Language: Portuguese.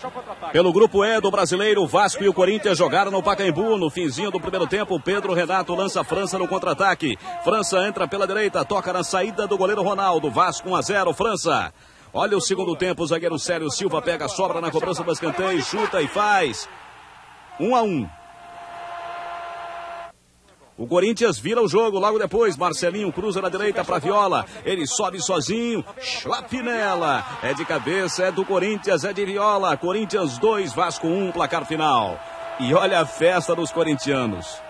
Pelo grupo E do Brasileiro, o Vasco e o Corinthians jogaram no Pacaembu. No finzinho do primeiro tempo, Pedro Renato lança a França no contra-ataque. França entra pela direita, toca na saída do goleiro Ronaldo. Vasco 1-0, França. Olha o segundo tempo, o zagueiro Célio Silva pega a sobra na cobrança do escanteio, chuta e faz 1-1. O Corinthians vira o jogo logo depois. Marcelinho cruza na direita para Viola. Ele sobe sozinho. Chapinela. É de cabeça, é do Corinthians, é de Viola. Corinthians 2, Vasco 1, placar final. E olha a festa dos corintianos.